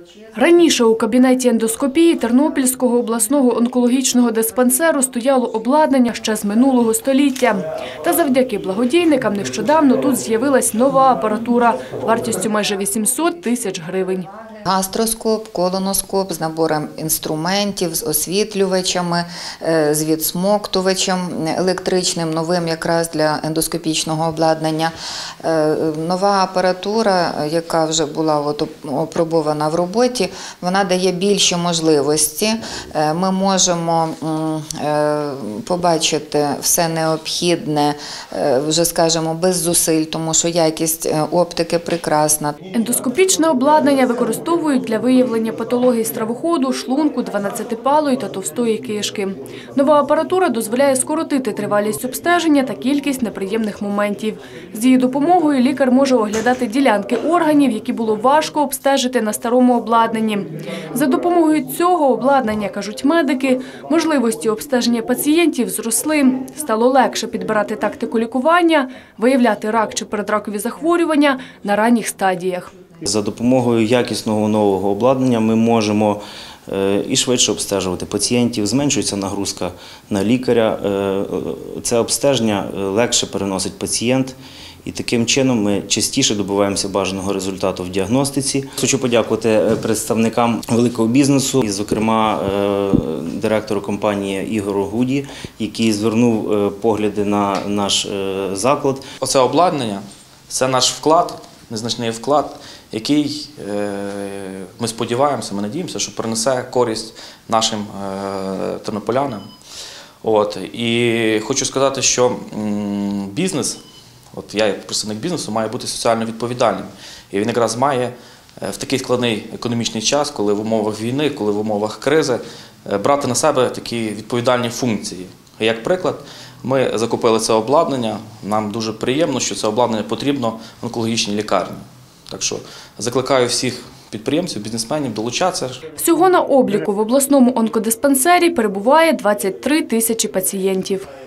Раніше у кабінеті ендоскопії Тернопільського обласного онкологічного диспансеру стояло обладнання ще з минулого століття. Та завдяки благодійникам нещодавно тут з'явилась нова апаратура вартістю майже 800 тисяч гривень. Гастроскоп, колоноскоп з набором інструментів, з освітлювачами, з відсмоктувачем електричним, новим якраз для ендоскопічного обладнання. Нова апаратура, яка вже була опробована в роботі, вона дає більші можливості. Ми можемо побачити все необхідне, вже скажімо, без зусиль, тому що якість оптики прекрасна. Ендоскопічне обладнання використовують для виявлення патологій стравоходу, шлунку, 12-палої та товстої кишки. Нова апаратура дозволяє скоротити тривалість обстеження та кількість неприємних моментів. З її допомогою лікар може оглядати ділянки органів, які було важко обстежити на старому обладнанні. За допомогою цього обладнання, кажуть медики, можливості обстеження пацієнтів зросли. Стало легше підбирати тактику лікування, виявляти рак чи передракові захворювання на ранніх стадіях. За допомогою якісного нового обладнання ми можемо і швидше обстежувати пацієнтів, зменшується нагрузка на лікаря, це обстеження легше переносить пацієнт. І таким чином ми частіше добиваємося бажаного результату в діагностиці. Хочу подякувати представникам великого бізнесу, і, зокрема, директору компанії Ігору Гуді, який звернув погляди на наш заклад. Оце обладнання – це наш вклад, незначний вклад, який, ми сподіваємося, ми надіємося, що принесе користь нашим тернополянам. І хочу сказати, що бізнес, я як представник бізнесу, має бути соціально відповідальним. І він якраз має в такий складний економічний час, коли в умовах війни, коли в умовах кризи, брати на себе такі відповідальні функції. Як приклад, ми закупили це обладнання, нам дуже приємно, що це обладнання потрібно в онкологічній лікарні. Так що закликаю всіх підприємців, бізнесменів долучатися. Всього на обліку в обласному онкодиспансері перебуває 23 тисячі пацієнтів.